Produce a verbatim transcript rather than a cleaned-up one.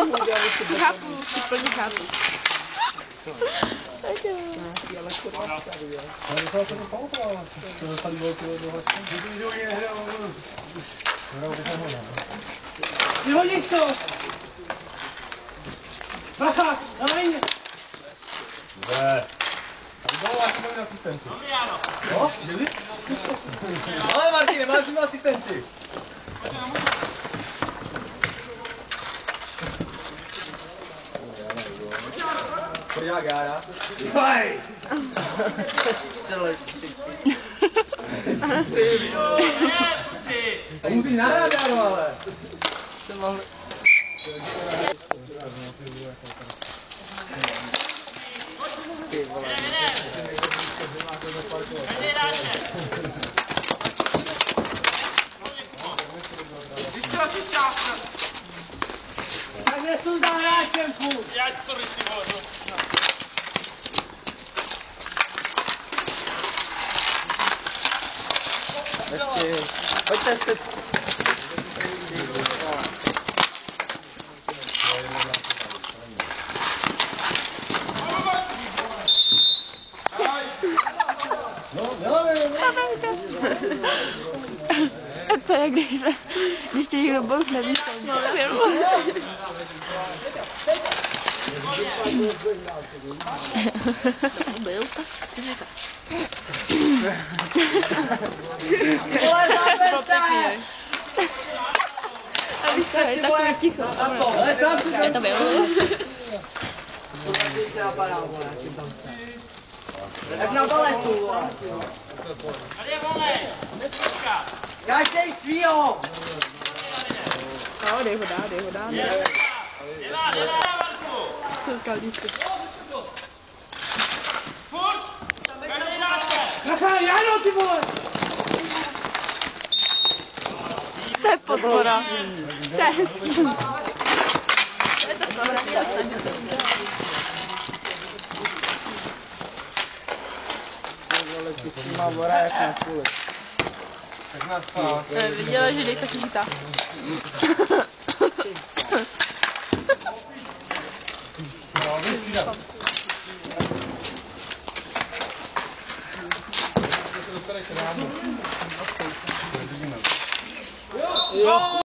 Chápu, ty plně chápu. Ale docela se to pamatovala, co dostali velký do hlasky. Hrál bych nehoda. Vyhodíš to! Bacha, na lině! Dobře. A vydalo asi moji asistenci. No, byli? Ale Martine, máš mimo asistenci. Pojďá gára. Faj! A musíš nahrát, Jáno, ale. Jsem mohl... Ty vole. Tak nesu za hráčem, furt! Já ti to rychlý vole. Ještě, pojďte jste. No, neláme, A to je, když se, když tě někdo boh neví, co no, byl. Vole, zapěte! A víš co, je takové ticho. ale sám si Je to bylo. Jak na baletu, vole. Tady je volnej! Neslučka! Každej svýho! No, dej ho dá, dej ho dá. Dělá, dělá, Marku! To říkal díky. Furt! Každý hráče! Bacha, Jano, ty vole! To je podpora. To je hezký. To je to prohraný, ale snažím se udělat. Ty s nima vora jak na kuli. Tak na to. Viděla, že dej taky chytá. No, bych přidal. Se dostaneš rámu. Jo!